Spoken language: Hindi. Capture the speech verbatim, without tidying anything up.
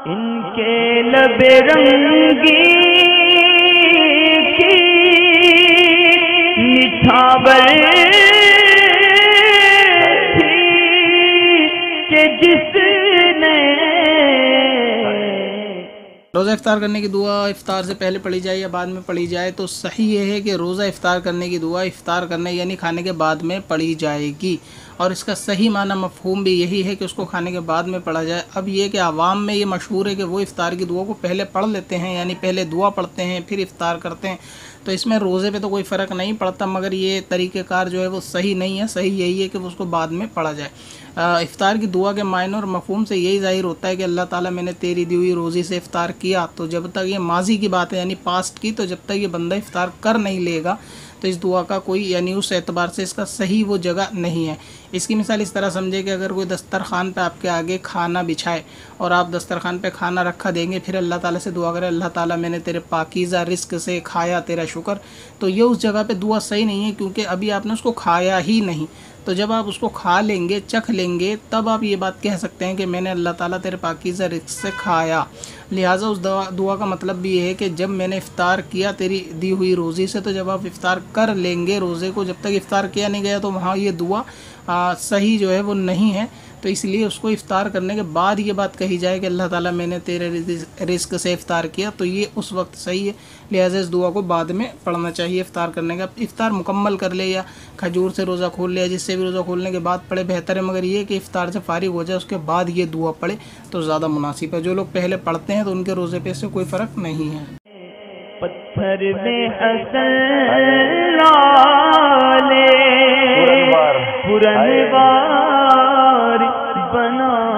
इनके लबे रंगी की निछावर थी कि जिसने रोज़ा इफ्तार करने की दुआ इफ्तार से पहले पढ़ी जाए या बाद में पढ़ी जाए, तो सही ये है कि रोज़ा इफ्तार करने की दुआ इफ्तार करने यानी खाने के बाद में पढ़ी जाएगी। और इसका सही माना मफ़हूम भी यही है कि उसको खाने के बाद में पढ़ा जाए। अब ये कि आवाम में ये मशहूर है कि वो इफ्तार की दुआ को पहले पढ़ लेते हैं, यानी पहले दुआ पढ़ते हैं फिर इफ्तार करते हैं, तो इसमें रोज़े पे तो कोई फ़र्क नहीं पड़ता, मगर ये तरीक़ेकार जो है वो सही नहीं है। सही यही है कि उसको बाद में पढ़ा जाए। इफ़्तार की दुआ के मायने और मफ़हूम से यही ज़ाहिर होता है कि अल्लाह ताला मैंने तेरी दी हुई रोज़ी से इफ़्तार किया, तो जब तक ये माजी की बात है यानी पास्ट की, तो जब तक ये बंदा इफ़्तार कर नहीं लेगा तो इस दुआ का कोई यानी उस एतबार से इसका सही वो जगह नहीं है। इसकी मिसाल इस तरह समझे कि अगर कोई दस्तरखान पे आपके आगे खाना बिछाए और आप दस्तरखान पे खाना रखा देंगे, फिर अल्लाह ताला से दुआ करें अल्लाह ताला मैंने तेरे पाकीज़ा रिस्क से खाया, तेरा शुक्र, तो ये उस जगह पे दुआ सही नहीं है, क्योंकि अभी आपने उसको खाया ही नहीं। तो जब आप उसको खा लेंगे, चख लेंगे, तब आप ये बात कह सकते हैं कि मैंने अल्लाह ताला तेरे पाकीज़ा रिस्क से खाया। लिहाजा उस दुआ दुआ का मतलब भी ये है कि जब मैंने इफ़्तार किया तेरी दी हुई रोज़ी से, तो जब आप इफ़्तार कर लेंगे रोज़े को, जब तक इफ़्तार किया नहीं गया तो वहाँ ये दुआ आ, सही जो है वो नहीं है। तो इसलिए उसको इफ़्तार करने के बाद ये बात कही जाए कि अल्लाह ताला मैंने तेरे रिस्क से इफ़्तार किया, तो ये उस वक्त सही है। लिहाजा इस दुआ को बाद में पढ़ना चाहिए इफ़्तार करने का। इफ़्तार मुकम्मल कर ले या खजूर से रोज़ा खोल ले, जिससे भी रोज़ा खोलने के बाद पढ़े बेहतर है, मगर ये कि इफ़्तार से फारिग हो जाए उसके बाद ये दुआ पढ़े तो ज़्यादा मुनासिब है। जो लोग पहले पढ़ते हैं तो उनके रोज़े पे से कोई फ़र्क नहीं है। पत्थर में असल लाले पुरनवार बना